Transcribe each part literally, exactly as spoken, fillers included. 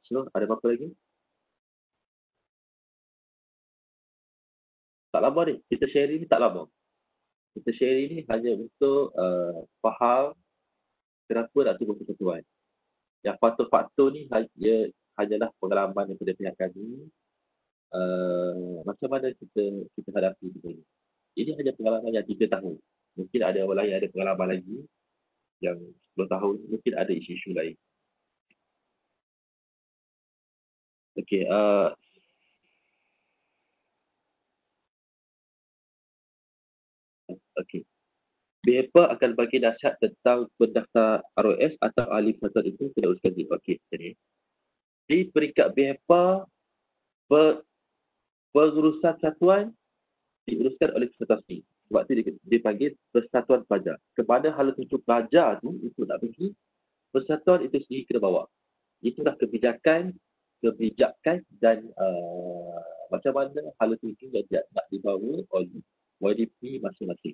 So, ada apa-apa lagi? Tak lama ni. Kita sharing ni tak lama. Kita sharing ni hanya untuk uh, faham kenapa nak tubuh persatuan. Yang faktor-faktor ni hanya, hanyalah pengalaman daripada pihak kami. Uh, macam mana kita kita hadapi benda ni. Ini hanya pengalaman yang tiga tahun. Mungkin ada orang lain yang ada pengalaman lagi yang sepuluh tahun, mungkin ada isu-isu lain. Okey, uh, okey. B E P A akan bagi nasihat tentang pendaftar R O S atau ahli persatuan itu kena uruskan di. Okey, jadi di peringkat B E P A, per, pengurusan satuan diuruskan oleh persatuan sendiri. Sebab itu dipanggil persatuan pelajar. Kepada hala tuju pelajar tu, untuk nak pergi, persatuan itu sendiri kena bawa. Itulah kebijakan, kebijakan dan uh, macam mana hala tuju yang nak dibawa oleh Y D P masing-masing.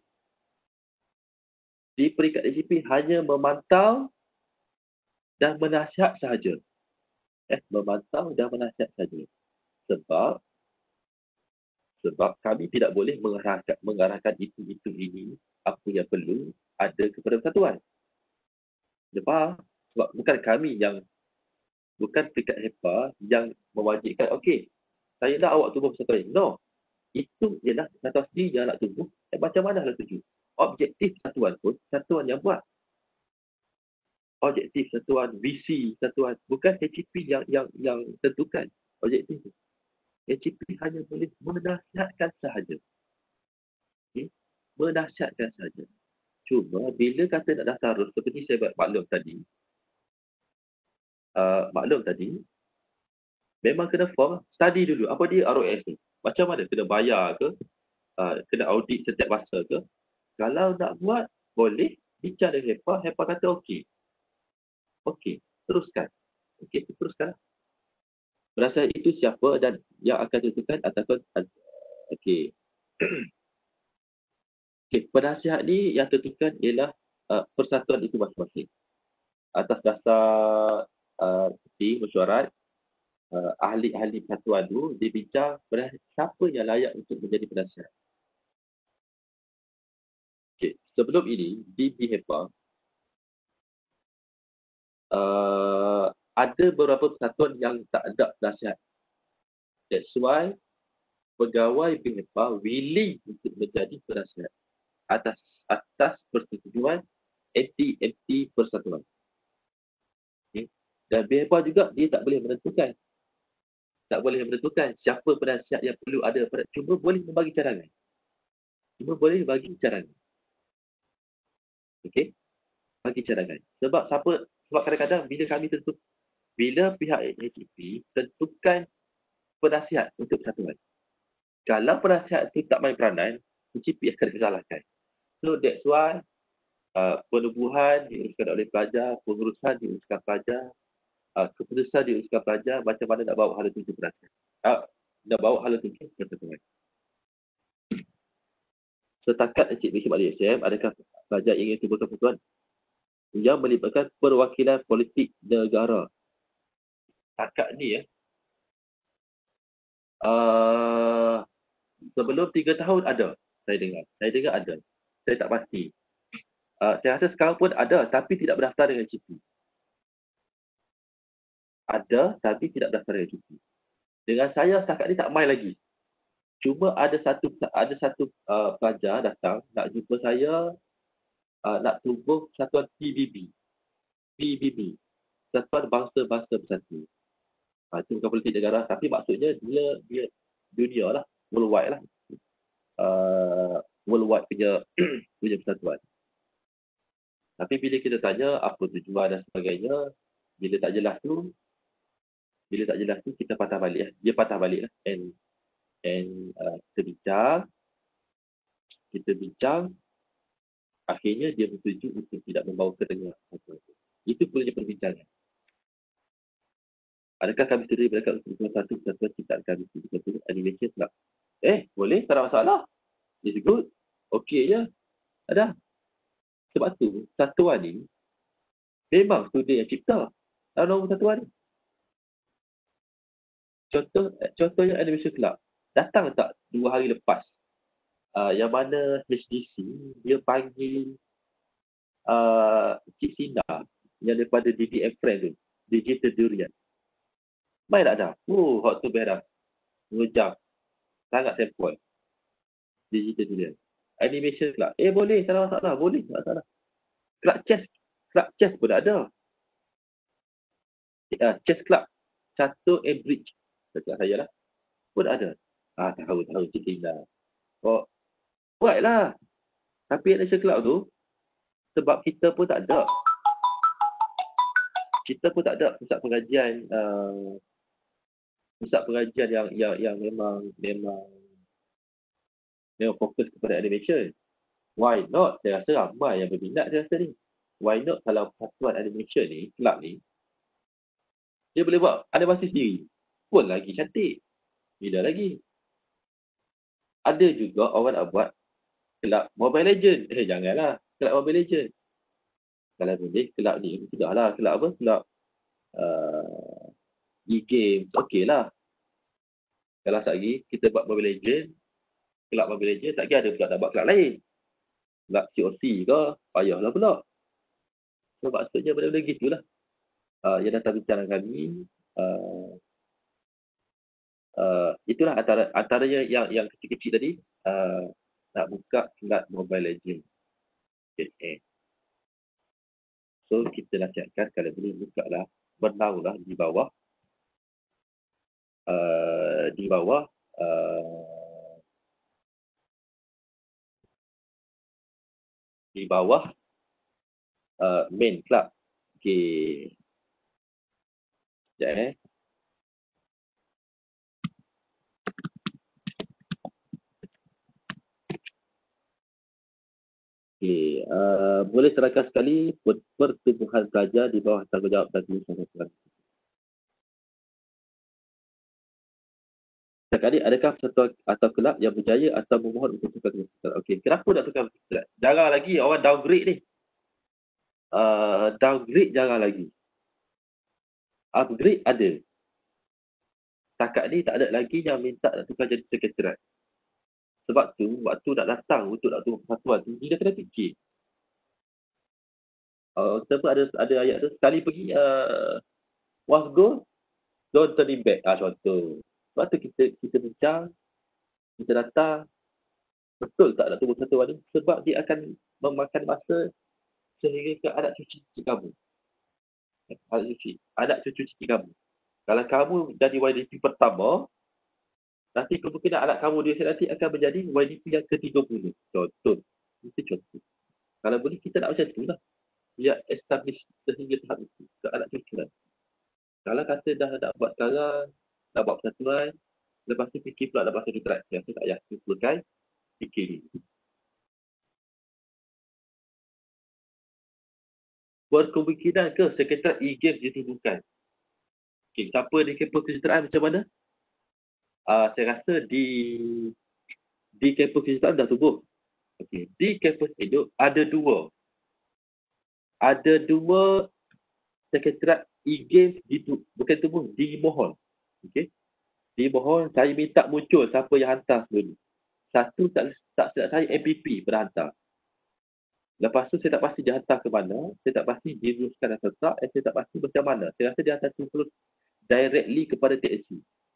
Di peringkat D G P hanya memantau dan menasihat sahaja. Eh, memantau dan menasihat sahaja. Sebab sebab kami tidak boleh mengarahkan, mengarahkan itu-itu ini, apa yang perlu ada kepada persatuan. Sebab, sebab bukan kami yang, bukan peringkat H E P A yang mewajibkan, okey, saya nak awak tubuh persatuan ini. No. Itu ialah persatuan sendiri yang nak tubuh. Eh, macam mana nak tuju? Objektif persatuan pun, persatuan yang buat. Objektif persatuan, visi persatuan, bukan H E P yang yang yang tentukan objektif. H E P hanya boleh menasihatkan sahaja. Okay? Menasihatkan sahaja. Cuma bila kata nak daftar terus, seperti saya maklum tadi, uh, maklum tadi, memang kena form, study dulu. Apa dia R O S ni? Macam mana? Kena bayar ke? Uh, kena audit setiap masa ke? Kalau nak buat, boleh. Bincang dengan H E P A. H E P A kata okey. Okey, teruskan. Okey, teruskan. Berdasarkan itu siapa dan yang akan tentukan ataupun okey. Okey, penasihat ni yang tentukan ialah uh, persatuan itu masing-masing. Atas dasar uh, seperti mesyuarat, uh, ahli-ahli persatuan tu dibincang siapa yang layak untuk menjadi penasihat. Okey, sebelum ini di B H E P A uh, ada beberapa persatuan yang tak ada penasihat. That's why pegawai B H E P A willing untuk menjadi penasihat atas atas persetujuan M T M T persatuan. Okay. Dan B H E P A juga dia tak boleh menentukan tak boleh menentukan siapa penasihat yang perlu ada. Cuma boleh membagi cadangan. Cuma boleh bagi cadangan. Okey? Bagi cadangan. Sebab siapa sebab kadang-kadang bila kami tentu bila pihak H E P tentukan penasihat untuk persatuan. Kalau penasihat itu tak main peranan, H E P akan disalahkan. So that's why uh, penubuhan diuruskan oleh pelajar, pengurusan diuruskan pelajar, uh, keputusan diuruskan pelajar, macam mana nak bawa hala tuju penasihat. Uh, nak bawa hala tuju persatuan. Setakat Encik Bishop Ali S M, adakah pelajar ingin tubuhkan persatuan yang melibatkan perwakilan politik negara? Setakat ni ya, uh, sebelum tiga tahun ada, saya dengar. Saya dengar ada. Saya tak pasti. Uh, saya rasa sekarang pun ada, tapi tidak berdaftar dengan H E P. Ada, tapi tidak berdaftar dengan H E P. Dengan saya setakat ni tak main lagi. Cuma ada satu ada satu uh, pelajar datang nak jumpa saya, uh, nak tubuh persatuan P B B. P B B. Persatuan Bangsa-Bangsa Bersatu. Uh, itu bukan politik negara, tapi maksudnya dia dia dunia lah, worldwide lah. Uh, worldwide punya punya persatuan. Tapi bila kita tanya apa tujuan dan sebagainya, bila tak jelas tu, bila tak jelas tu kita patah balik lah. Dia patah balik lah. And and uh, kita bincang, kita bincang, akhirnya dia bersetuju untuk tidak membawa ke tengah. Itu perlunya perbincangan. Adakah kami sedia mereka untuk satu persatuan ciptaan kami satu animation tak? Eh, boleh, tak ada masalah. It's good. Okey je. Ada. Sebab tu, persatuan ni memang student yang cipta. Tahu nama persatuan ni? Contoh contohnya Animation Club. Datang tak dua hari lepas, uh, yang mana H D C dia panggil uh, Cik Sina yang daripada D D M Friend tu, Digital Durian. Main tak dah? Oh, hot tu best dah. dua jam. Sangat sempoi. Digital Durian. Animation Club. Eh boleh, tak ada masalah. Boleh, tak ada masalah. Club Chess. Club Chess pun ada. Uh, Chess Club. Satu and Bridge. Dekat saya lah. Pun ada. Ah, tahu, tahu Cik Sina. Oh, buatlah. Tapi Animation Club tu, sebab kita pun tak ada. Kita pun tak ada pusat pengajian uh, pusat pengajian yang yang yang memang memang memang fokus kepada animation. Why not? Saya rasa ramai yang berminat saya rasa ni. Why not kalau persatuan animation ni, kelab ni, dia boleh buat animasi sendiri. Pun lagi cantik. Bila lagi? Ada juga orang nak buat kelab Mobile Legend. Eh janganlah. Kelab Mobile Legend. Kalau boleh, kelab ni. Sudahlah. Kelab apa? Kelab uh, e-games. Okey lah. Kalau tak lagi, kita buat Mobile Legend, kelab Mobile Legend, tak lagi ada pula nak buat kelab lain. Kelab C O C ke, payahlah pula. So, maksudnya benda-benda gitulah. Uh, yang datang bincang kami, uh, uh, itulah antara antaranya yang yang kecil-kecil tadi, uh, nak buka kelab Mobile Legend. Okay. So, kita nasihatkan kalau boleh buka lah, menaulah di bawah, uh, di bawah, uh, di bawah uh, main club. Okay. Sekejap eh. Okay. Uh, boleh serahkan sekali pertumbuhan pelajar di bawah tanggungjawab dan tulisan. Sekali, adakah persatuan atau kelab yang berjaya atau memohon untuk tukar keputusan? Okey, kenapa nak tukar keputusan? Jarang lagi orang downgrade ni. Uh, downgrade jarang lagi. Upgrade ada. Setakat ni tak ada lagi yang minta nak tukar jadi sekretariat. Sebab tu, waktu nak datang untuk nak tukar persatuan tu, dia kena fikir. Uh, kita pun ada, ada ayat tu, sekali pergi, uh, once go, don't turn back. Ah, contoh. Sebab tu kita, kita bincang, kita datang, betul tak nak tunggu satu hari? Sebab dia akan memakan masa sehingga ke anak cucu cicit kamu. Anak cucu, anak cucu cicit kamu. Kalau kamu jadi Y D P pertama, nanti kemungkinan anak kamu dia nanti akan menjadi Y D P yang ke tiga puluh. Contoh. Itu contoh. Kalau boleh kita nak macam tu lah. Dia establish sehingga tahap itu ke anak cucu lah. Kalau kata dah nak buat sekarang, nak buat persatuan, lepas tu fikir pula nak buat satu track. Yang tu tak payah. Selesai, fikir ni. Berkemungkinan ke sekretariat e-game ditubuhkan? Okay, siapa di kampus kesejahteraan macam mana? Uh, saya rasa di di kampus kesejahteraan dah tubuh. Okay. Di kampus hidup ada dua. Ada dua sekretariat e-game ditu, bukan tubuh, dimohon. Okay. Dimohon, saya minta muncul siapa yang hantar dulu. Satu tak tak silap saya M P P pernah hantar. Lepas tu saya tak pasti dia hantar ke mana, saya tak pasti dia luruskan atau tak, dan saya tak pasti macam mana. Saya rasa dia hantar terus directly kepada T S C.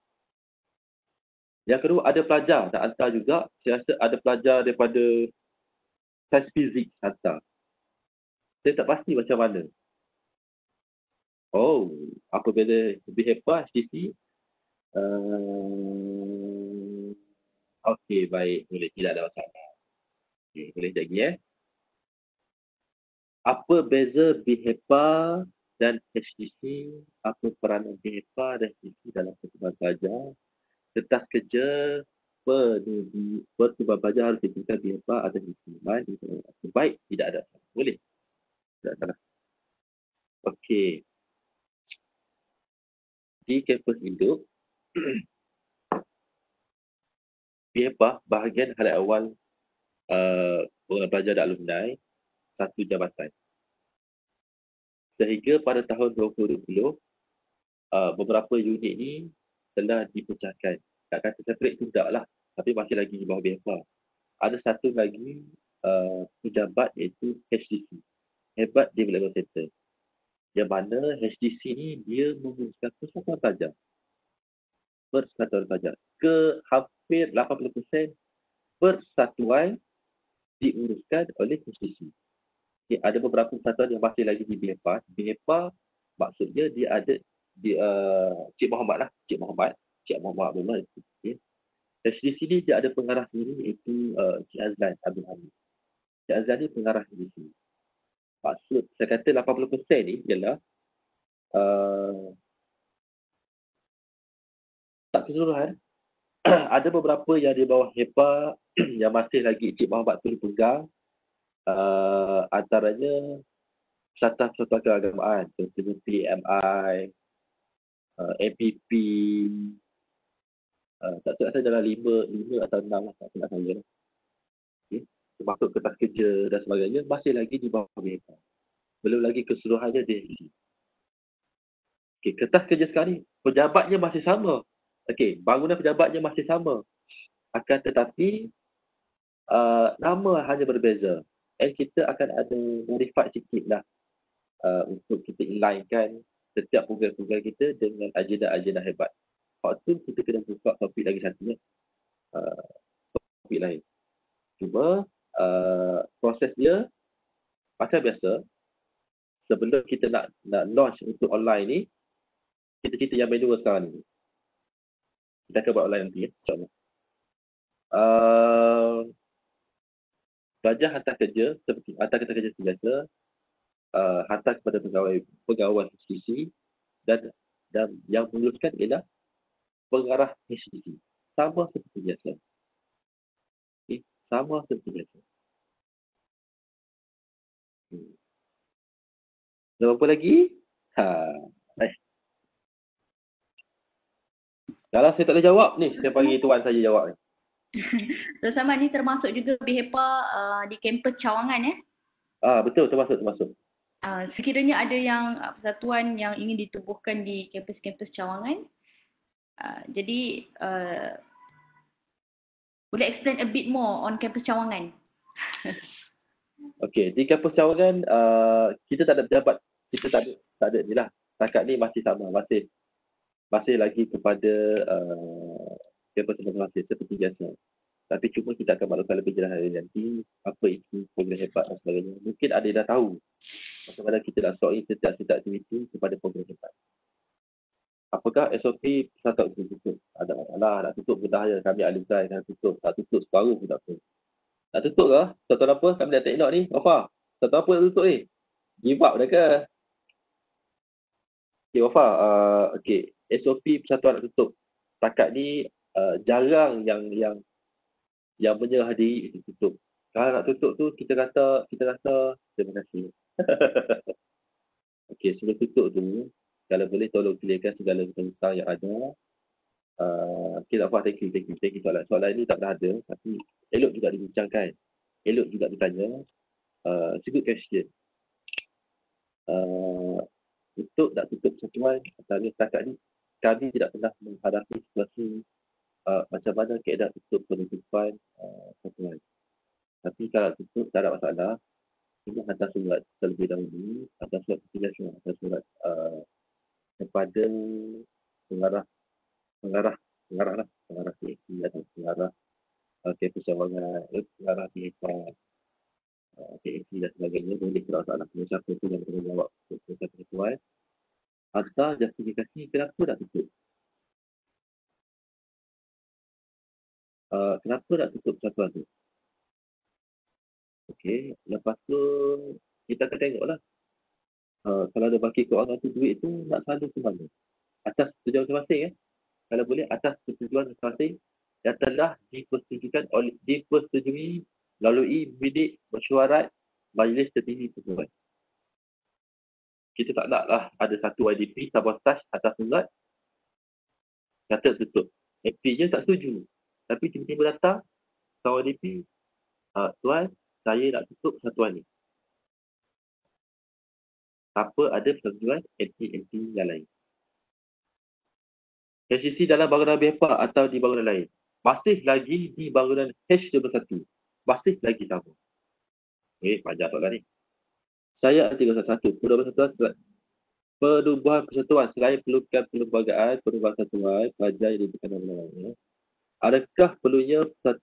Yang kedua, ada pelajar nak hantar juga. Saya rasa ada pelajar daripada sains fizik hantar. Saya tak pasti macam mana. Oh, apa beza lebih hebat H D C? Uh, Okey, baik. Boleh, tidak ada masalah. Okay, boleh sekejap lagi eh. Apa beza B H E P A dan H D C? Apa peranan B H E P A dan H D C dalam perkembangan pelajar? Kertas kerja perkembangan pelajar harus diberikan B H E P A atau H D C. Baik, tidak ada. Boleh. Tidak salah. Okey. Di kampus induk, B H E P A bahagian halayak awal uh, orang pelajar dan alumni satu jabatan. Sehingga pada tahun dua ribu dua puluh, uh, beberapa unit ni telah dipecahkan. Tak kata separate tu tak lah, tapi masih lagi di bawah B F A. Ada satu lagi uh, pejabat iaitu H D C, Hebat Development Center. Yang mana H D C ni dia menguruskan persatuan pelajar. Persatuan pelajar. Ke hampir lapan puluh peratus persatuan diuruskan oleh H D C. Okay, ada beberapa persatuan yang masih lagi di B F A. B F A maksudnya dia ada di uh, Cik Muhammad lah, Cik Muhammad, Cik Muhammad Abdullah. Okay. H D C ni dia ada pengarah sendiri iaitu uh, Cik Azlan Abdul Hamid. Cik Azlan ni pengarah H D C. Maksud saya kata lapan puluh peratus ni ialah uh, tak keseluruhan. Ada beberapa yang di bawah H E P A yang masih lagi Cik Muhammad tu pegang. Uh, antaranya Persatuan-Persatuan Keagamaan, contohnya P M I, uh, M P P, uh, tak tahu saya dalam lima, lima atau enam lah, tak salah saya. Okay. Termasuk kertas kerja dan sebagainya, masih lagi di bawah B F A. Belum lagi keseluruhannya D H D. Okay, kertas kerja sekarang ni, pejabatnya masih sama. Okey, bangunan pejabatnya masih sama. Akan tetapi, uh, nama hanya berbeza. Dan kita akan ada modify sikit lah uh, untuk kita inlinekan setiap program-program kita dengan agenda-agenda hebat. Waktu kita kena buka topik lagi satu ya. Uh, topik lain. Cuma uh, proses dia macam biasa. Sebelum kita nak nak launch untuk online ni, kita cerita yang manual sekarang ni. Kita akan buat online nanti ya, insyaAllah. Uh, Pelajar hantar kerja, seperti hantar kerja kerja biasa, uh, hantar kepada pegawai pegawai H D C dan dan yang meluluskan ialah pengarah H D C. Sama seperti biasa. Okay. Sama seperti biasa. Hmm. Ada apa lagi? Ha. Eh. Kalau saya tak boleh jawab ni, saya panggil tuan saya jawab ni. So sama ni termasuk juga B H E P A uh, di kampus Cawangan ya? Ah betul, termasuk termasuk. Uh, sekiranya ada yang uh, persatuan yang ingin ditubuhkan di kampus-kampus Cawangan, uh, jadi uh, boleh explain a bit more on kampus Cawangan? Okey, di kampus Cawangan uh, kita tak ada pejabat, kita tak ada tak ada ni lah. Setakat ni masih sama, masih masih lagi kepada uh, kampus masing-masing seperti biasa. Tapi cuma kita akan maklumkan lebih jelas hari nanti apa itu program hebat dan sebagainya. Mungkin ada yang dah tahu macam mana kita nak sort in setiap-setiap aktiviti kepada program hebat. Apakah S O P persatuan itu tutup? Ada masalah, nak tutup pun dah ya. Kami ahli design nak tutup. Tak tutup separuh pun tak apa. Nak tutup ke? Persatuan apa? Kami dah tak nak ni. Wafa, persatuan apa nak tutup ni? Give up dah ke? Okay, Wafa. Uh, okay. S O P persatuan nak tutup. Setakat ni uh, jarang yang yang yang menyerah diri itu tutup. Kalau nak tutup tu, kita kata, kita rasa, terima kasih. Okey, sebelum tutup tu, kalau boleh tolong clearkan segala hutang yang ada. Uh, okay, tak apa, thank you, thank you, thank you soalan. Soalan ni tak pernah ada, tapi elok juga dibincangkan. Elok juga ditanya. Uh, it's a good question. Uh, untuk nak tutup persatuan, kami setakat ni, kami tidak pernah menghadapi situasi Uh, macam mana keadaan tutup penutupan uh, persatuan. Tapi kalau tutup tak ada masalah, kita hantar surat terlebih dahulu, hantar surat penjelasan, hantar surat uh, kepada pengarah, pengarah, pengarah lah, pengarah P H D atau pengarah uh, kampus Cawangan, eh, pengarah P H D, uh, P H D dan sebagainya, boleh tidak masalah. Siapa tu yang bertanggungjawab untuk persatuan, hantar justifikasi kenapa nak tutup. Uh, kenapa nak tutup persatuan tu? Okey, lepas tu kita akan tengoklah. Uh, kalau ada baki kewangan tu, duit tu nak salur ke mana? Atas persetujuan masing-masing ya. Kalau boleh atas persetujuan masing-masing yang telah dipersetujukan oleh dipersetujui melalui bilik mesyuarat Majlis Tertinggi Persatuan. Kita tak naklah ada satu I D P sabotaj atas surat kata tutup. M P je tak setuju. Tapi tiba-tiba datang kawan I D P, uh, tuan, saya nak tutup persatuan ni. Apa ada persetujuan M P M P yang lain. H C C dalam bangunan B H P A atau di bangunan lain? Masih lagi di bangunan H dua puluh satu. Masih lagi sama. Eh, panjang soalan ni. Saya tiga satu. Perubahan persatuan, perubahan persatuan selain perlukan perlembagaan, perubahan persatuan, pelajar yang diberikan nama-namanya. Adakah perlunya persat-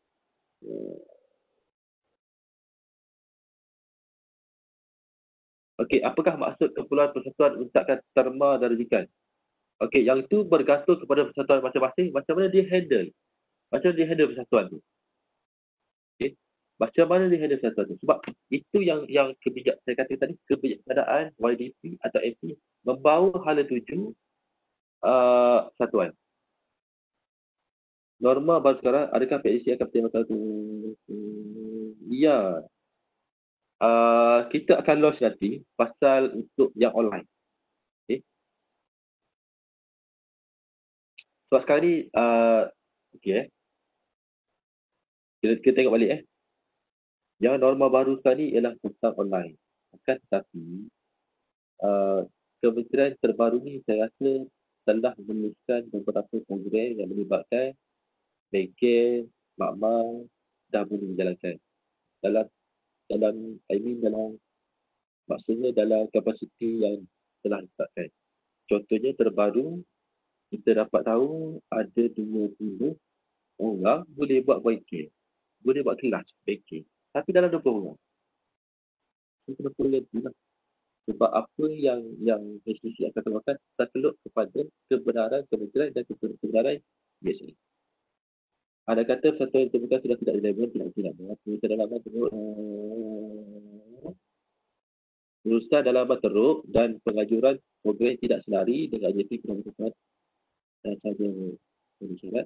Okey, apakah maksud keperluan persatuan untakkan terma dan rujukan? Okey, yang itu bergantung kepada persatuan masing-masing, macam mana dia handle. Macam mana dia handle persatuan tu. Okey. Macam mana dia handle persatuan tu. Sebab itu yang yang kebijak, saya kata tadi, kebijaksanaan Y D P atau M P membawa hala tuju uh, persatuan. Norma baru sekarang, adakah P A C akan pertimbangkan tu? Ya. Uh, kita akan launch nanti pasal untuk yang online. Okay. Sebab sekarang ni, uh, okay eh. Kita, kita tengok balik eh. Yang norma baru sekarang ni ialah tentang online. Akan tetapi, uh, kementerian terbaru ni saya rasa telah menuliskan beberapa program yang melibatkan bengkel, makmal dah boleh dijalankan. Dalam, dalam, I mean dalam, maksudnya dalam kapasiti yang telah ditetapkan. Contohnya terbaru, kita dapat tahu ada dua puluh orang boleh buat bengkel. Boleh buat kelas bengkel. Tapi dalam dua puluh orang. Itu kena perlu lah. Sebab apa yang yang H D C akan keluarkan, terkeluk kepada kebenaran kementerian dan kebenaran B S A. Ada kata persatuan terbuka sudah tidak relevan, tidak tidak. Perusahaan dalaman teruk, perusahaan dalaman teruk dan pengajuran program tidak selari dengan J P Kementerian dan sahaja bersyarat.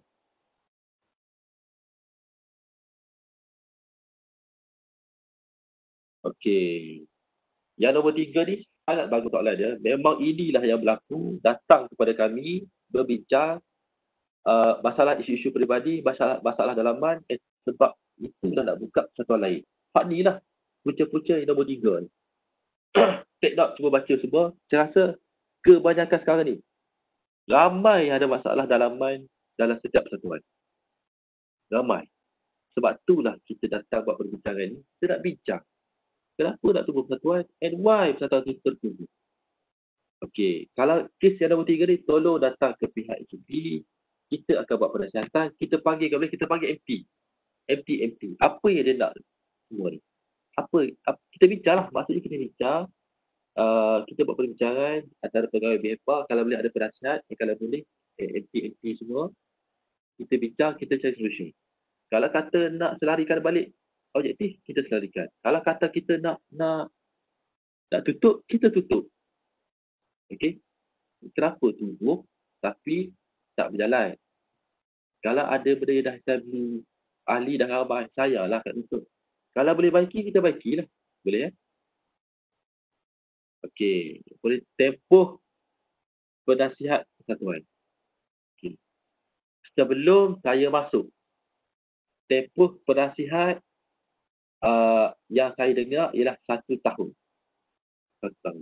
Okey. Yang nombor tiga ni sangat bagus soalan dia. Memang inilah yang berlaku, datang kepada kami berbincang uh, masalah isu-isu peribadi, masalah masalah dalaman, eh, sebab itulah nak buka persatuan lain. Hak ni lah punca-punca yang nombor tiga ni. Take note, cuba baca semua. Saya rasa kebanyakan sekarang ni ramai ada masalah dalaman dalam setiap persatuan. Ramai. Sebab itulah kita datang buat perbincangan ni. Kita nak bincang. Kenapa nak tumbuh persatuan and why persatuan itu tertumbuh. Okey, kalau kes yang nombor tiga ni, tolong datang ke pihak H P. Kita akan buat penasihatan. Kita panggil, kalau boleh kita panggil M P. M P, M P. Apa yang dia nak semua ni? Apa, apa kita bincang lah. Maksudnya kita bincang. Uh, kita buat perbincangan antara pegawai B H P A. Kalau boleh ada penasihat. Eh, kalau boleh eh, M P, M P semua. Kita bincang, kita cari solusi. Kalau kata nak selarikan balik objektif, kita selarikan. Kalau kata kita nak nak nak tutup, kita tutup. Okey? Kenapa tumbuh tapi tak berjalan? Kalau ada benda yang dah establish, ahli dah ramai, saya lah kat tutup. Kalau boleh baiki, kita baikilah. Boleh ya? Okey. Boleh tempoh penasihat persatuan. Okey. Sebelum saya masuk, tempoh penasihat uh, yang saya dengar ialah satu tahun. Satu tahun.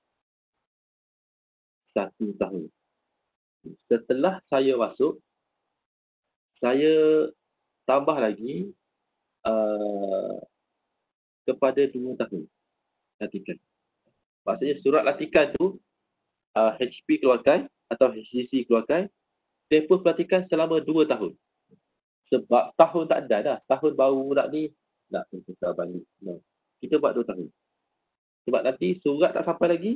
Satu tahun. Setelah saya masuk, saya tambah lagi uh, kepada dua tahun latihan. Maksudnya surat latihan tu uh, H P keluarkan atau H C C keluarkan, tempoh pelatihan selama dua tahun. Sebab tahun tak ada dah. Tahun baru nak ni, nak kita balik. No. Kita buat dua tahun. Sebab nanti surat tak sampai lagi,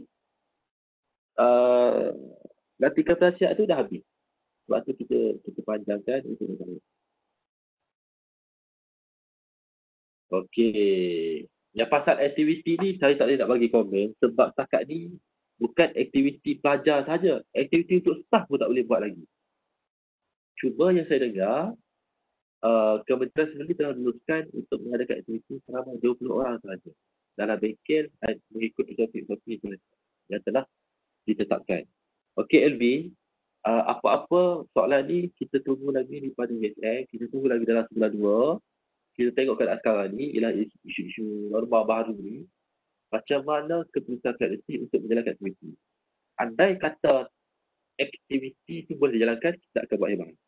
uh, latihan penasihat tu dah habis. Sebab tu kita, kita panjangkan untuk dua tahun. Okey. Yang pasal aktiviti ni, saya tak boleh nak bagi komen. Sebab setakat ni, bukan aktiviti pelajar saja. Aktiviti untuk staff pun tak boleh buat lagi. Cuma yang saya dengar, uh, kementerian sendiri telah meneruskan untuk mengadakan aktiviti selama dua puluh orang sahaja dalam bengkel dan mengikut S O P-S O P yang telah ditetapkan. Okey Elvin, uh, apa-apa soalan ni kita tunggu lagi daripada U S M, kita tunggu lagi dalam sebulan dua. Kita tengok keadaan sekarang ni ialah isu-isu norma baru ni. Macam mana keputusan kreatif untuk menjalankan aktiviti. Andai kata aktiviti itu boleh dijalankan, kita akan buat yang mana?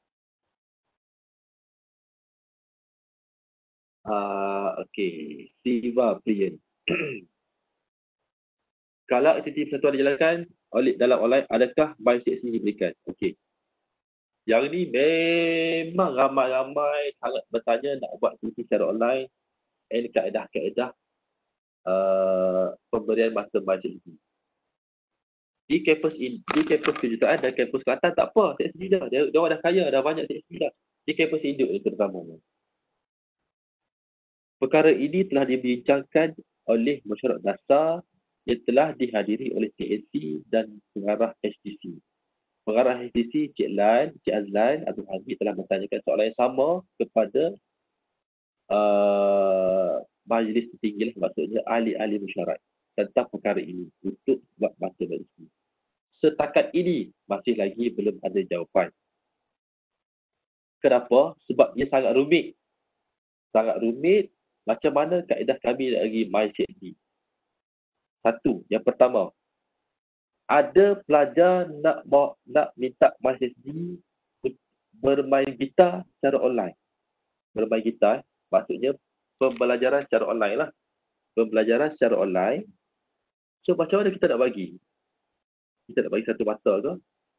Uh, Okey, Siva Priyan. Kalau aktiviti persatuan dijalankan oleh dalam online, adakah mindset sendiri diberikan? Okey. Yang ni memang ramai-ramai sangat bertanya nak buat aktiviti secara online and kaedah-kaedah uh, pemberian masa mindset ini. Di kampus in, di kampus kejuruteraan dan kampus Kelantan tak apa, saya sendiri dah. Dia, dia orang dah kaya, dah banyak saya sendiri dah. Di kampus induk ni terutama. Perkara ini telah dibincangkan oleh mesyuarat dasar yang telah dihadiri oleh T N C dan pengarah H T C. Pengarah H T C, Cik Lan, Cik Azlan, Abdul Hamid telah bertanyakan soalan yang sama kepada uh, majlis tertinggi, maksudnya ahli-ahli mesyuarat tentang perkara ini untuk buat masa berisi. Setakat ini masih lagi belum ada jawapan. Kenapa? Sebab ia sangat rumit. Sangat rumit. Macam mana kaedah kami nak bagi mindset ni? Satu, yang pertama, ada pelajar nak nak minta mindset ni bermain gitar secara online. Bermain gitar, maksudnya pembelajaran secara online lah. Pembelajaran secara online. So, macam mana kita nak bagi? Kita nak bagi satu mata ke?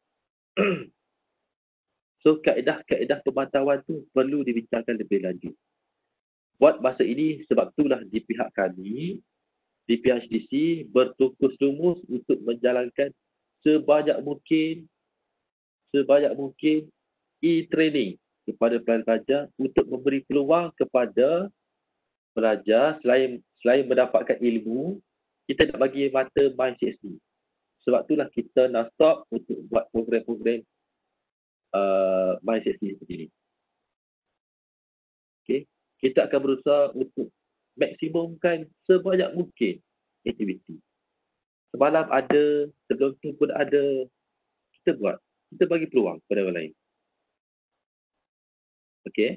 So, kaedah-kaedah pemantauan tu perlu dibincangkan lebih lanjut. Buat masa ini, sebab itulah di pihak kami, di P H D C, bertukus lumus untuk menjalankan sebanyak mungkin, sebanyak mungkin e-training kepada pelajar untuk memberi peluang kepada pelajar selain selain mendapatkan ilmu, kita nak bagi mata mindset ni. Sebab itulah kita nak stop untuk buat program-program uh, mindset ni seperti ini. Okay. Kita akan berusaha untuk maksimumkan sebanyak mungkin aktiviti. Semalam ada, sebelum tu pun ada, kita buat. Kita bagi peluang kepada orang lain. Okey.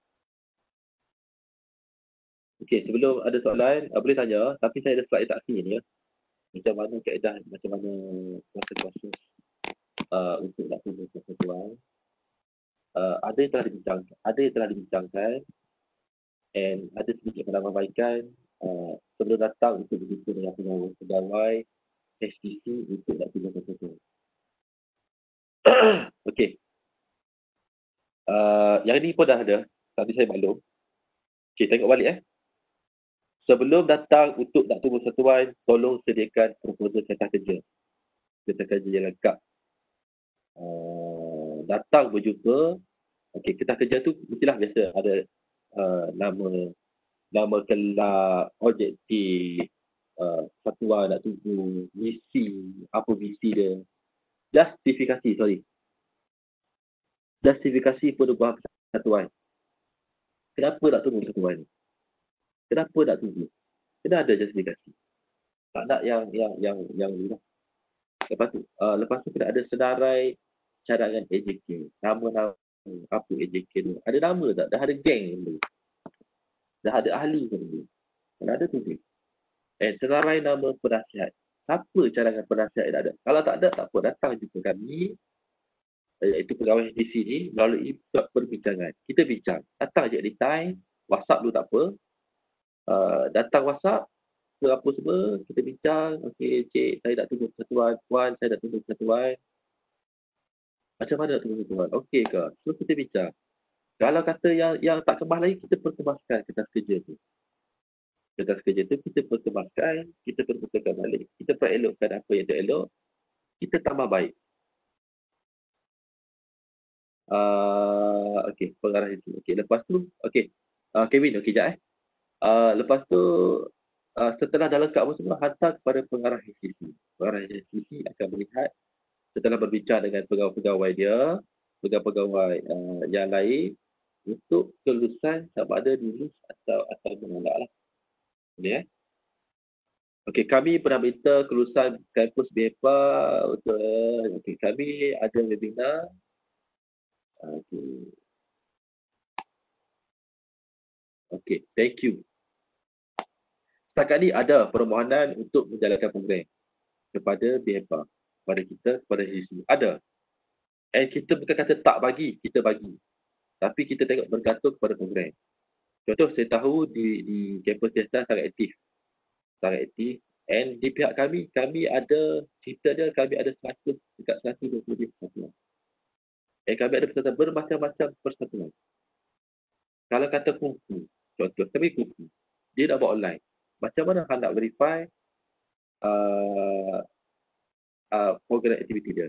Okey, sebelum ada soalan, uh, boleh tanya, tapi saya ada slide taksi ni ya. Macam mana kaedah, macam mana proses-proses uh, untuk nak tunggu persatuan. Uh, ada yang telah dibincangkan, ada yang telah dibincangkan and ada sedikit penambahbaikan uh, sebelum datang untuk berjumpa dengan pegawai H T C untuk nak tunggu persatuan. Okey. Uh, yang ini pun dah ada, tapi saya maklum. Okey, tengok balik eh. Sebelum datang untuk nak tunggu persatuan, tolong sediakan proposal carta kerja. Carta kerja yang lengkap. Uh, datang berjumpa. Okey, carta kerja tu mestilah biasa ada uh, nama nama kelab, objektif, uh, satuan nak tunggu, misi, apa misi dia. Justifikasi, sorry. Justifikasi perubahan persatuan. Kenapa nak tunggu persatuan? Kenapa nak tunggu? Kena ada justifikasi. Tak nak yang yang yang yang ni lah. Lepas tu, uh, lepas tu kena ada senarai cadangan A J K. Nama-nama apa A J K tu. Ada nama tak? Dah ada geng dulu. Dah ada ahli dulu. Kena ada tu. And senarai nama penasihat. Apa cadangan penasihat yang ada? Kalau tak ada, tak apa. Datang jumpa kami. Iaitu pegawai di sini melalui perbincangan. Kita bincang. Datang je anytime. WhatsApp dulu tak apa. Uh, datang WhatsApp ke apa semua, kita bincang. Okey, cik, saya nak tunggu persatuan. Puan, saya nak tunggu persatuan. Macam mana nak tunggu persatuan? Okey ke? So, kita bincang. Kalau kata yang yang tak kemas lagi, kita perkemaskan kertas kerja tu. Kertas kerja tu, kita perkemaskan, kita perkemaskan balik. Kita perelokkan apa yang terelok. Kita tambah baik. Uh, okey, pengarah itu. Okey, lepas tu, okey. Uh, Kevin, okey, sekejap eh. Uh, lepas tu, uh, setelah dah lengkap semua, hantar kepada pengarah H T C. Pengarah H T C akan melihat setelah berbincang dengan pegawai-pegawai dia, pegawai-pegawai uh, yang lain, untuk kelulusan sama ada lulus atau atau menolak lah. Boleh eh? Okey, kami pernah minta kelulusan kampus B E P A untuk, okey, kami ada webinar. Okey. Okey, thank you. Setakat ni ada permohonan untuk menjalankan program kepada B E P A. kepada kita, kepada siswa. Ada. And kita bukan kata tak bagi, kita bagi. Tapi kita tengok bergantung kepada program. Contoh, saya tahu di, di kampus Tiastan sangat aktif. Sangat aktif. And di pihak kami, kami ada, cerita dia, kami ada seratus, dekat seratus dua puluh persatuan. And kami ada persatuan bermacam-macam persatuan. Kalau kata kungfu, contoh, kami kungfu. Dia nak buat online. Macam mana anda nak verify uh, uh, program aktiviti dia?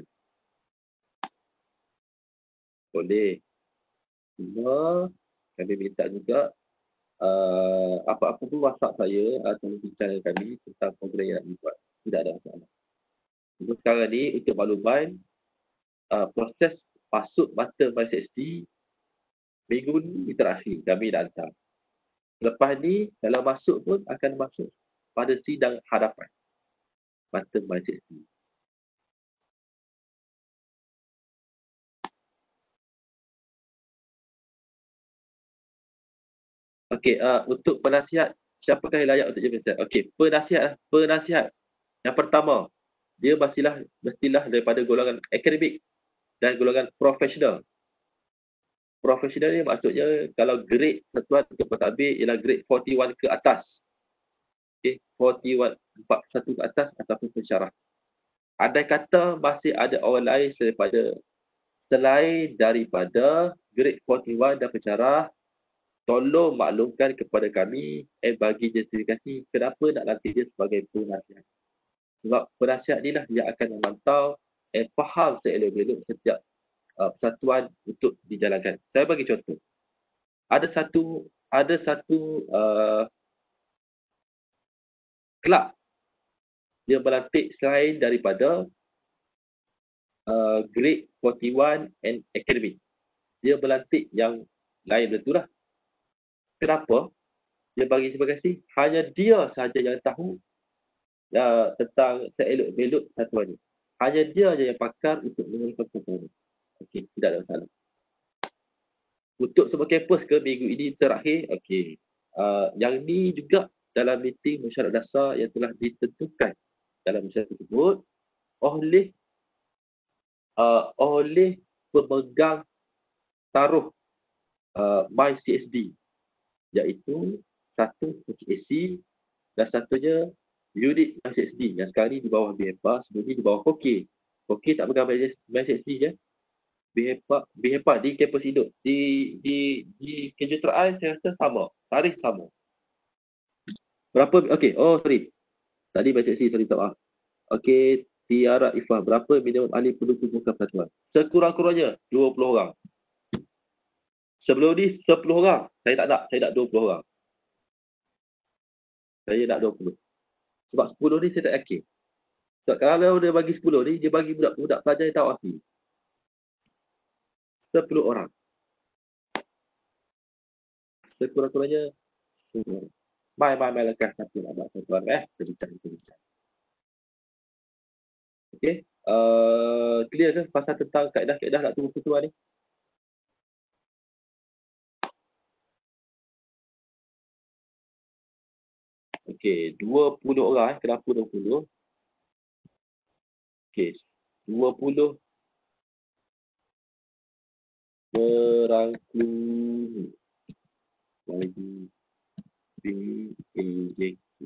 Boleh. Cuma, kami minta juga uh, apa-apa pun WhatsApp saya atau bincang kami tentang program yang nak dibuat. Tidak ada masalah. Jadi sekarang ni, untuk makluman, uh, proses masuk mata MySexD minggu ni terakhir. Kami dah hantar. Lepas ni, kalau masuk pun akan masuk pada sidang hadapan mata MySexD. Okey, uh, untuk penasihat, siapakah yang layak untuk jadi penasihat? Okey, penasihat, penasihat. Yang pertama, dia mestilah, mestilah daripada golongan akademik dan golongan profesional. Profesional ni maksudnya kalau grade satuan untuk pentadbir ialah grade empat puluh satu ke atas. Okey, empat puluh satu, empat puluh satu ke atas ataupun pensyarah. Andai kata masih ada orang lain daripada selain daripada grade empat puluh satu dan pensyarah, tolong maklumkan kepada kami eh bagi justifikasi kenapa nak latih dia sebagai penasihat. Sebab penasihat ni lah yang akan memantau eh faham seelok-elok setiap uh, persatuan untuk dijalankan. Saya bagi contoh. Ada satu ada satu uh, kelab yang melantik selain daripada uh, grade empat puluh satu and academic. Dia melantik yang lain betul lah. Kenapa? Dia bagi justifikasi hanya dia sahaja yang tahu uh, tentang seelok-belok satuan ini. Hanya dia saja yang pakar untuk menguruskan satuan ini. Okey, tidak ada masalah. Untuk semua kampus ke minggu ini terakhir, okey. Uh, yang ni juga dalam meeting mesyuarat dasar yang telah ditentukan dalam mesyuarat tersebut oleh uh, oleh pemegang taruh uh, MyCSD, iaitu satu H A C dan satunya unit MyCSD yang sekarang ni di bawah B H P A, sebelum ni di bawah H O K. H O K tak pegang MyCSD je. B H P A, B H P A di kampus hidup. Di di di kejuruteraan saya rasa sama. Tarikh sama. Berapa, okey, oh sorry. Tadi MyCSD, sorry, tak maaf. Okey, Tiara Ifah, berapa minimum ahli perlu kumpulkan persatuan? Sekurang-kurangnya dua puluh orang. Sebelum ni sepuluh orang. Saya tak nak, saya nak dua puluh orang. Saya nak dua puluh. Sebab sepuluh ni saya tak yakin. Sebab kalau dia bagi sepuluh ni, dia bagi budak-budak pelajar yang tahu asli. sepuluh orang. Sekurang-kurangnya sepuluh orang. Mai, mai, mai lekas satu nak buat persatuan. Eh, kita bincang, kita bincang. Okey. Uh, clear ke pasal tentang kaedah-kaedah nak tunggu persatuan ni? Okey, dua puluh orang. Kenapa dua puluh? Okey, dua puluh berangkum bagi B A J K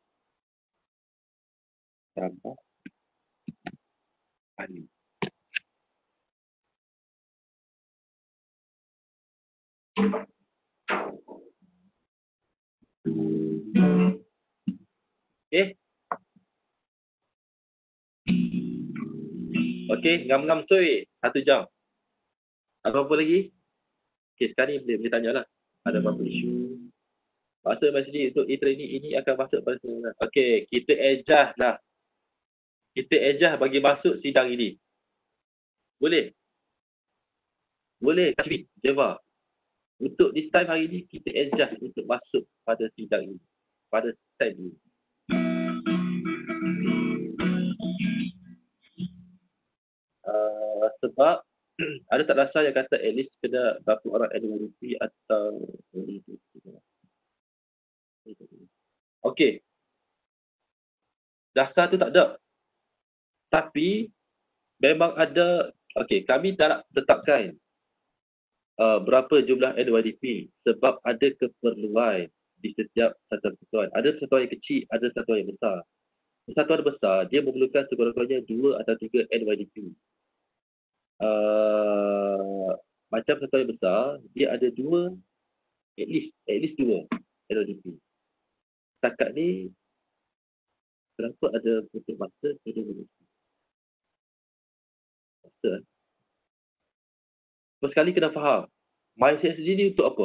tambah ahli. Okey. Okey, ngam-ngam cuy. Satu jam. Ada apa lagi? Okey, sekarang ni boleh, boleh tanya lah. Ada apa-apa isu? Masa masih untuk e-training ini akan masuk pada sebenarnya. Okey, kita adjust lah. Kita adjust bagi masuk sidang ini. Boleh? Boleh, Kashmir, Java. Untuk this time hari ini, kita adjust untuk masuk pada sidang ini. Pada time ini. Uh, sebab ada tak dasar yang kata at least kena berapa orang eligibility atau okey. Dasar tu tak ada. Tapi memang ada, okey, kami tak nak tetapkan uh, berapa jumlah N Y D P sebab ada keperluan di setiap satuan persatuan. Ada persatuan yang kecil, ada persatuan yang besar. Persatuan besar, dia memerlukan sekurang-kurangnya dua atau tiga N Y D P. Uh, macam persatuan yang besar, dia ada dua, at least, at least dua N Y D P. Setakat ni, kenapa ada putus masa, ada masa. First sekali kena faham, MyCSD ni untuk apa?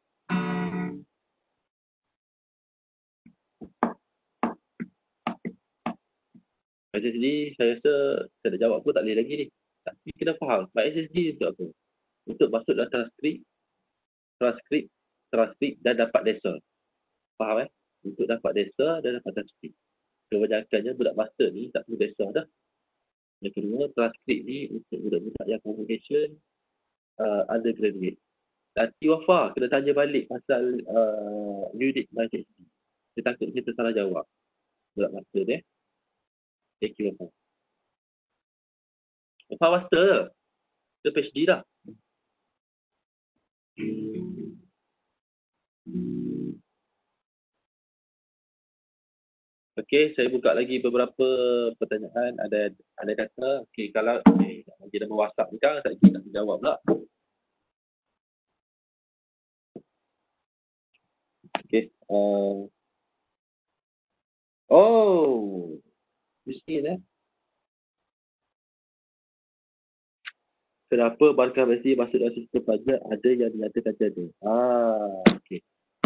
MySSD, saya rasa saya dah jawab pun tak boleh lagi ni. Tapi kena faham, MySSD untuk apa? Untuk masuk dalam transkrip, transkrip, transkrip dan dapat desa. Faham eh? Untuk dapat desa dan dapat transkrip. Kebanyakannya budak master ni tak perlu desa dah. Yang kedua, transkrip ni untuk budak-budak yang communication uh, undergraduate. Nanti Wafa kena tanya balik pasal uh, unit MySSD. Saya takut kita salah jawab. Budak master ni eh. Thank you Wafa. Wafa master. Dia PhD dah. Okey, saya buka lagi beberapa pertanyaan. Ada ada kata, okey, kalau okay, lagi nama WhatsApp ni kan, tak nak menjawab pula. Okey. Uh, oh, mesti eh. Kenapa Barkah Messi masuk dalam sistem pajak ada yang dinyatakan tiada? Ah, okey.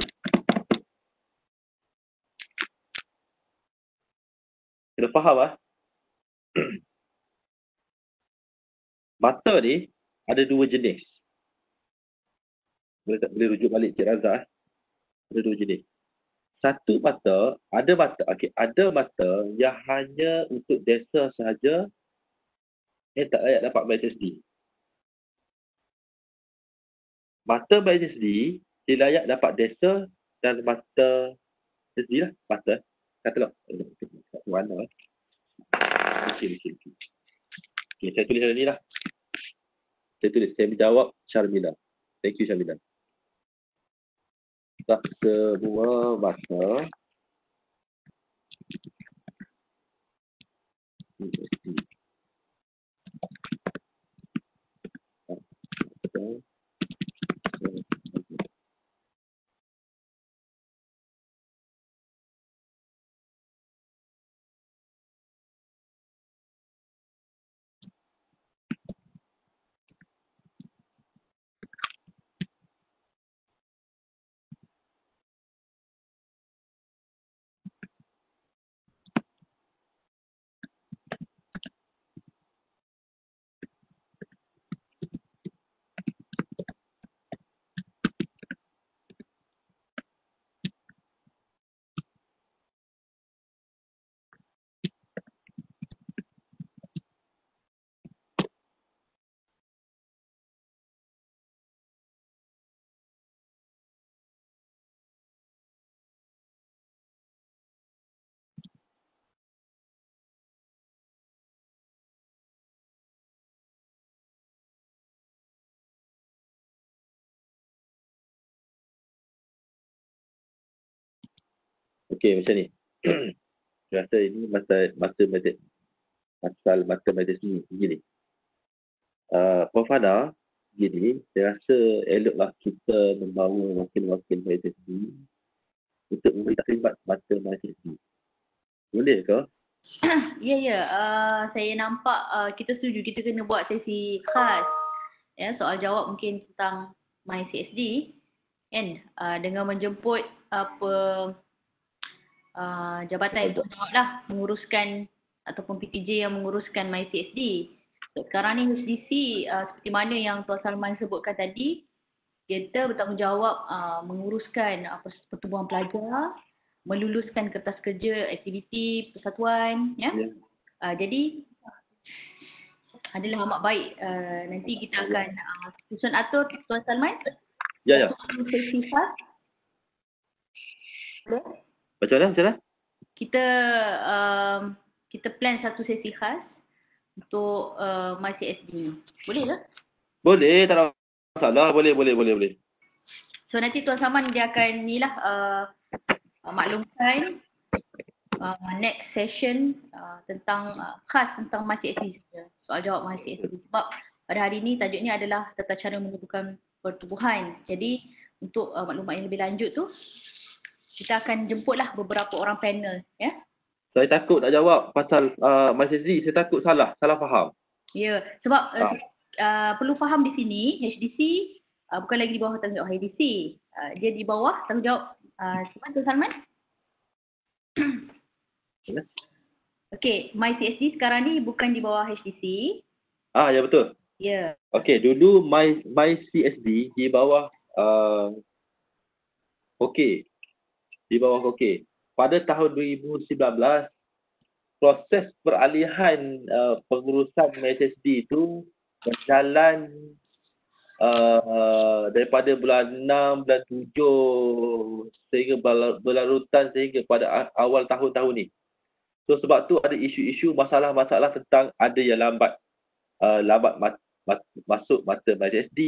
Kena faham ah. Mata ni ada dua jenis. Boleh tak boleh rujuk balik Cik Razak eh? Ada dua jenis. Satu mata, ada mata, okey, ada mata yang hanya untuk desa sahaja yang tak layak dapat MySSD. Mata MySSD dia layak dapat desa dan mata S S D lah, mata. Katalah mana eh? Okey, okey, okey. Okey, saya tulis dalam ni lah. Saya tulis, saya menjawab Syarmila. Thank you Syarmila. Tak semua mata okey macam ni. Saya rasa ini mata mata mata pasal mata mata sini begini. Uh, Puan Fana, gini, saya rasa eloklah kita membawa wakil-wakil M S D untuk memberi taklimat mata M S D. Boleh ke? Ya, ya. Uh, saya nampak uh, kita setuju kita kena buat sesi khas. Ya, soal jawab mungkin tentang MyCSD. Kan? Uh, dengan menjemput apa uh, jabatan yang jawab lah menguruskan ataupun P T J yang menguruskan MyCSD. So, sekarang ni H D C uh, seperti mana yang Tuan Salman sebutkan tadi, kita bertanggungjawab uh, menguruskan uh, pertubuhan pelajar, meluluskan kertas kerja aktiviti persatuan, ya. Yeah. Uh, jadi adalah amat baik. Uh, nanti kita akan uh, susun atur Tuan Salman. Ya, ya. Sesi khas. Macam mana? Macam mana? Kita um, kita plan satu sesi khas untuk uh, MyCSD ni. Boleh ke? Boleh, tak ada masalah. Boleh, boleh, boleh, boleh. So nanti Tuan Saman dia akan ni lah uh, uh, maklumkan uh, next session uh, tentang uh, khas tentang MyCSD saja. Soal jawab MyCSD. Sebab pada hari ini tajuknya adalah tata cara menubuhkan pertubuhan. Jadi untuk uh, maklumat yang lebih lanjut tu kita akan jemputlah beberapa orang panel, ya. Saya takut tak jawab pasal uh, MyCSD. Saya takut salah, salah faham. Ya, sebab uh, Ah. uh, perlu faham di sini H D C uh, bukan lagi di bawah tanggungjawab H D C. Uh, dia di bawah tanggungjawab uh, siapa Tuan Salman? Ya. Okey, MyCSD sekarang ni bukan di bawah H D C. Ah, ya betul. Ya. Okey, dulu My MyCSD di bawah uh, okey. Di bawah okey. Pada tahun dua ribu sembilan belas, proses peralihan uh, pengurusan MyCSD itu berjalan uh, daripada bulan enam, bulan tujuh sehingga berlarutan sehingga pada awal tahun-tahun ni. So sebab tu ada isu-isu masalah-masalah tentang ada yang lambat uh, lambat mat, mat, masuk mata MyCSD.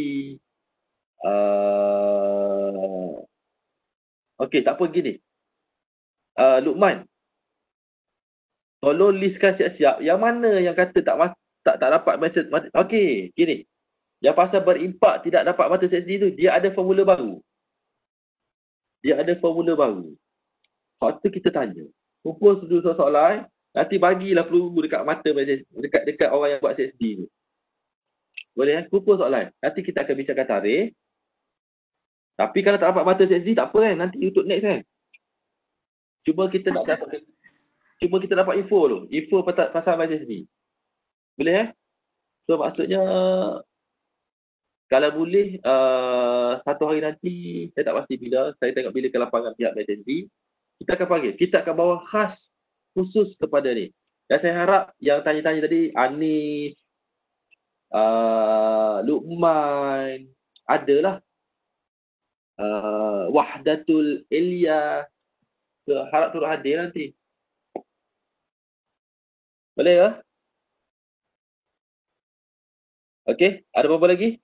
Uh, Okey, tak apa gini. Uh, Luqman, tolong listkan siap-siap yang mana yang kata tak mas, tak tak dapat message. Okey, gini. Yang pasal berimpak tidak dapat mata C S D tu, dia ada formula baru. Dia ada formula baru. Waktu kita tanya, kumpul dulu soalan, nanti bagilah peluru dekat mata dekat dekat orang yang buat C S D tu. Boleh eh? Kumpul soalan. Nanti kita akan bincangkan tarikh. Tapi kalau tak dapat mata C S D tak apa kan, nanti untuk next kan. Cuma kita nak dapat cuma kita dapat info tu, info pasal pasal C S D. Boleh eh? So maksudnya kalau boleh uh, satu hari nanti, saya tak pasti bila, saya tengok bila ke lapangan pihak C S D, kita akan panggil, kita akan bawa khas khusus kepada ni. Dan saya harap yang tanya-tanya tadi, Anis, uh, Luqman, adalah uh, Wahdatul Ilya, so, harap turut hadir nanti. Boleh ke? Okey, ada apa-apa lagi?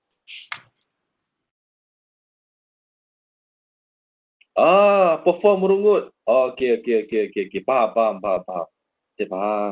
Ah, perform merungut. Okey, okey, okey, okey, okey. Faham, faham, faham, faham. Saya faham.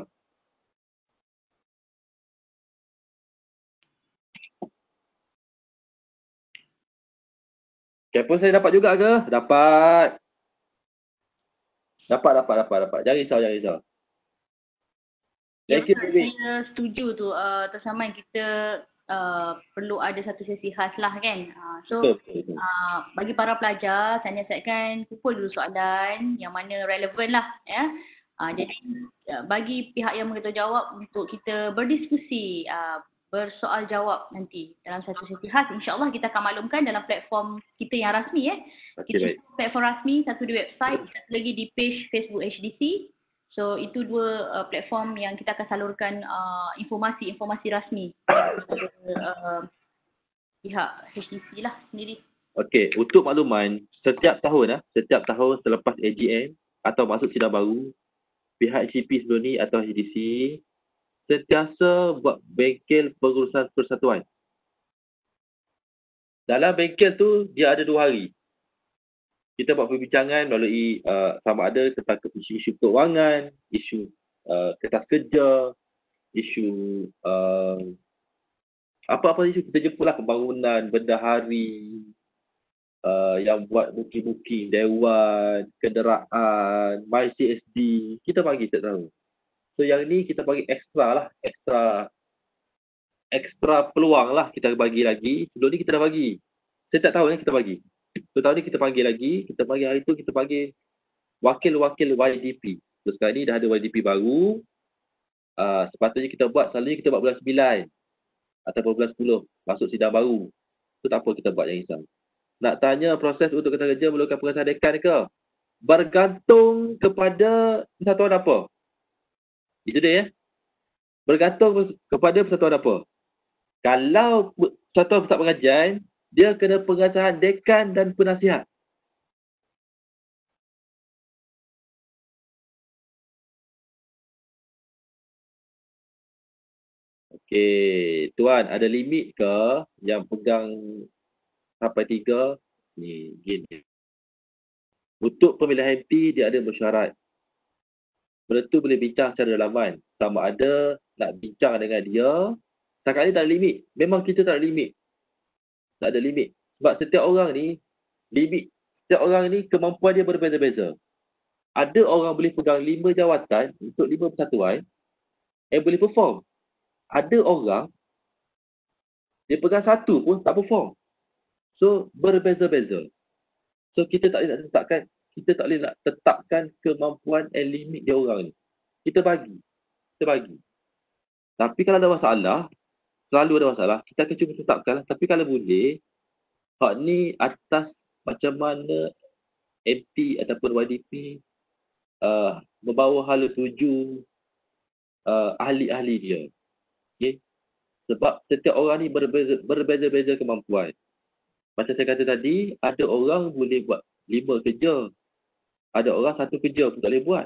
Campus saya dapat juga ke? Dapat. Dapat, dapat, dapat, dapat. Jangan risau, jangan risau. Ya, Thank you, betul. Bibi. Saya setuju tu. Uh, Tuan Saman, kita uh, perlu ada satu sesi khas lah kan. Uh, so, Betul, betul. uh, bagi para pelajar, saya nasihatkan kumpul dulu soalan yang mana relevan lah. Ya. Uh, jadi, uh, bagi pihak yang bertanggungjawab untuk kita berdiskusi, uh, bersoal jawab nanti dalam satu sesi khas. InsyaAllah kita akan maklumkan dalam platform kita yang rasmi. Eh. Okay, kita baik. platform rasmi, satu di website, satu lagi di page Facebook H D C. So itu dua uh, platform yang kita akan salurkan uh, informasi-informasi rasmi kepada uh, pihak H D C lah sendiri. Okey, untuk makluman, setiap tahun ah, setiap tahun selepas A G M atau masuk sidang baru, pihak C P sebelum ni atau H D C sentiasa buat bengkel pengurusan persatuan. Dalam bengkel tu dia ada dua hari. Kita buat perbincangan melalui uh, sama ada tentang isu-isu keuangan, isu uh, kertas kerja, isu uh, apa-apa isu kita jemputlah pembangunan, bendahari, uh, yang buat booking-booking, dewan, kenderaan, MyCSD, kita bagi tak tahu. So yang ni kita bagi ekstra lah, ekstra ekstra peluang lah kita bagi lagi. Sebelum ni kita dah bagi. Setiap tahun ni kita bagi. So tahun ni kita panggil lagi, kita panggil hari tu kita panggil wakil-wakil Y D P. So sekarang ni dah ada Y D P baru. Uh, sepatutnya kita buat, selalunya kita buat bulan sembilan ataupun bulan sepuluh, masuk sidang baru. So tak apa kita buat yang risau. Nak tanya proses untuk kerja kerja memerlukan pengesahan dekan ke? Bergantung kepada persatuan apa. Itu dia ya. Bergantung kepada persatuan apa. Kalau persatuan pusat pengajian, dia kena pengesahan dekan dan penasihat. Okey, Tuan ada limit ke yang pegang sampai tiga? Ni, gini. Untuk pemilihan M P, dia ada bersyarat. Benda tu boleh bincang secara dalaman. Sama ada nak bincang dengan dia, setakat ni tak ada limit. Memang kita tak ada limit. Tak ada limit. Sebab setiap orang ni, limit. Setiap orang ni kemampuan dia berbeza-beza. Ada orang boleh pegang lima jawatan untuk lima persatuan yang boleh perform. Ada orang, dia pegang satu pun tak perform. So, berbeza-beza. So, kita tak boleh nak tetapkan, kita tak boleh nak tetapkan kemampuan and limit dia orang ni. Kita bagi. Kita bagi. Tapi kalau ada masalah, selalu ada masalah, kita akan cuba tetapkan. Tapi kalau boleh, hak ni atas macam mana M P ataupun Y D P uh, membawa hala tuju uh, ahli-ahli dia. Okay? Sebab setiap orang ni berbeza, berbeza-beza kemampuan. Macam saya kata tadi, ada orang boleh buat lima kerja. Ada orang satu kerja pun tak boleh buat.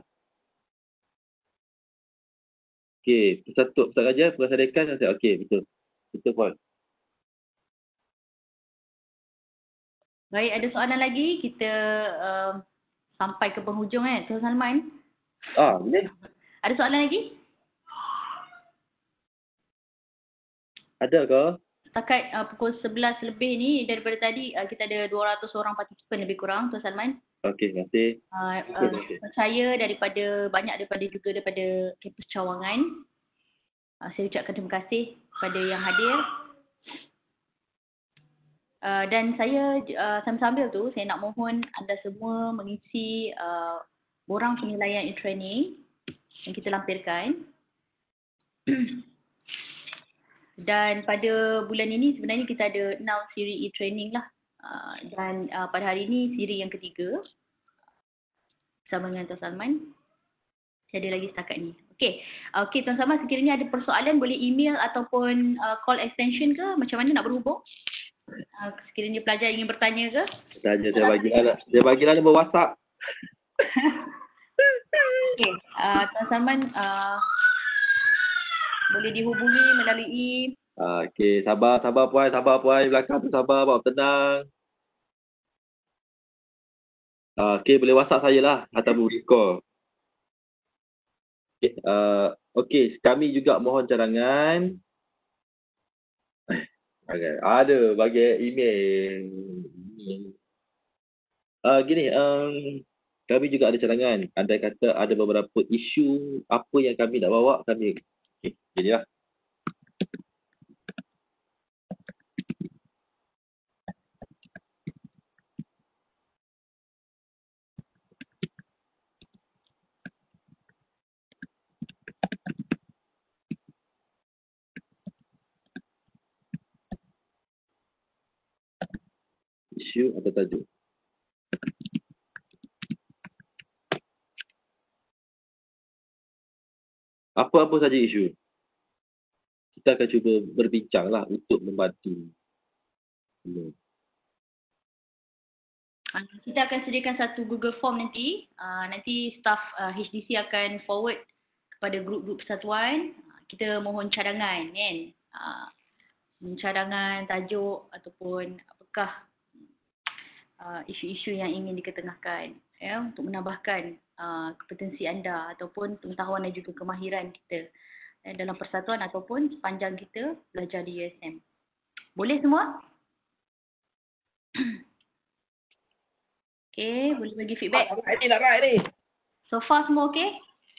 Okey, persatu pusat kajian, pengasaran dekan, saya okey, betul. Betul puan. Baik, ada soalan lagi? Kita uh, sampai ke penghujung eh, Tuan Salman. Ah, boleh. Ada soalan lagi? Ada ke? Setakat uh, pukul sebelas lebih ni, daripada tadi uh, kita ada dua ratus orang participant lebih kurang, Tuan Salman. Okey, terima kasih. Uh, uh, saya daripada, banyak daripada juga daripada kampus Cawangan. Uh, saya ucapkan terima kasih kepada yang hadir. Uh, dan saya uh, sambil-sambil tu, saya nak mohon anda semua mengisi uh, borang penilaian e-training yang kita lampirkan. Dan pada bulan ini sebenarnya kita ada enam siri e-training lah. Uh, dan uh, pada hari ini siri yang ketiga bersama dengan Tuan Salman. Saya ada lagi setakat ni. Okey, uh, okey Tuan Salman, sekiranya ada persoalan boleh email ataupun uh, call extension ke? Macam mana nak berhubung? Uh, sekiranya pelajar ingin bertanya ke? Saja saya bagi lah, saya bagi lah nombor WhatsApp. Okey, uh, Tuan Salman uh, boleh dihubungi melalui Ah, okey, sabar, sabar puan, sabar puan di belakang tu, sabar, bawa tenang. Ah, okey, boleh WhatsApp saya lah ataupun call. Okey, uh, okey, kami juga mohon cadangan. Okay. Ada bagi email. Uh, gini, um, kami juga ada cadangan. Andai kata ada beberapa isu apa yang kami nak bawa, kami okay, gini lah. Isu atau tajuk. Apa-apa saja isu. Kita akan cuba berbincang lah untuk membantu. Hmm. Kita akan sediakan satu Google Form nanti. Uh, nanti staff uh, H D C akan forward kepada grup-grup persatuan. Uh, kita mohon cadangan kan. Uh, cadangan, tajuk ataupun apakah uh, isu-isu yang ingin diketengahkan. Ya, untuk menambahkan uh, kompetensi anda ataupun pengetahuan dan juga kemahiran kita eh, dalam persatuan ataupun sepanjang kita belajar di U S M. Boleh semua? Okey, boleh bagi feedback. Ini nak right ni. So far semua okey?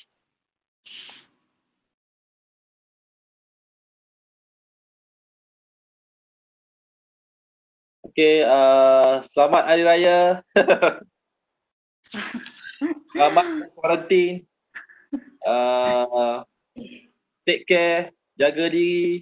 Okey, uh, selamat Hari Raya. Selamat quarantine. Uh, take care, jaga diri.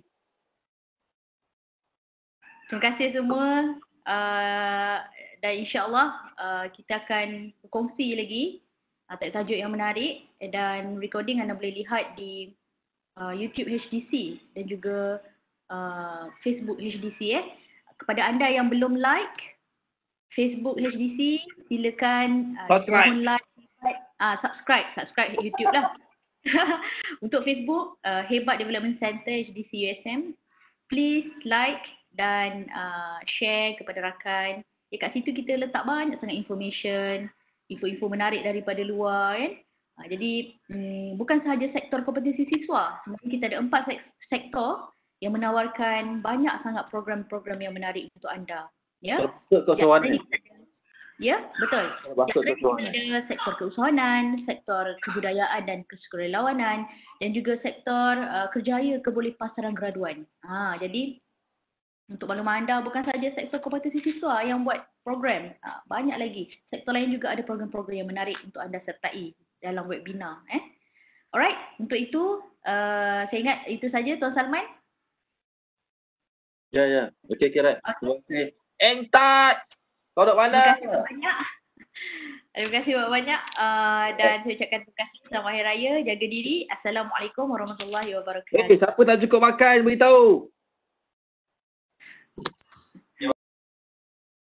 Terima kasih semua. Uh, dan insya-Allah uh, kita akan berkongsi lagi uh, tajuk yang menarik dan recording anda boleh lihat di uh, YouTube H D C dan juga uh, Facebook H D C eh. Kepada anda yang belum like Facebook H D C, silakan uh, Subscribe. like, uh, subscribe, subscribe YouTube lah. Untuk Facebook, uh, Hebat Development Center H D C U S M. Please like dan uh, share kepada rakan. Ya, kat situ kita letak banyak sangat information, info-info menarik daripada luar kan. Uh, jadi um, bukan sahaja sektor kompetisi siswa, sebenarnya kita ada empat sek- sektor yang menawarkan banyak sangat program-program yang menarik untuk anda. Ya. Termasuk keusahawanan. Ya, betul. Termasuk Yang keusahawanan. ada sektor keusahawanan, sektor kebudayaan dan kesukarelawanan, dan juga sektor uh, kerjaya kebolehpasaran graduan. Ha, jadi untuk makluman anda, bukan sahaja sektor kompetisi siswa yang buat program. Ha, banyak lagi. Sektor lain juga ada program-program yang menarik untuk anda sertai dalam webinar. Eh? Alright, untuk itu uh, saya ingat itu saja Tuan Salman. Ya, ya. Okey, kira. Terima kasih. Engtat! Kau duduk mana? Terima kasih banyak. Terima kasih banyak uh, dan saya ucapkan terima kasih selamat Hari Raya, jaga diri. Assalamualaikum warahmatullahi wabarakatuh. Eh, siapa tak cukup makan, beritahu.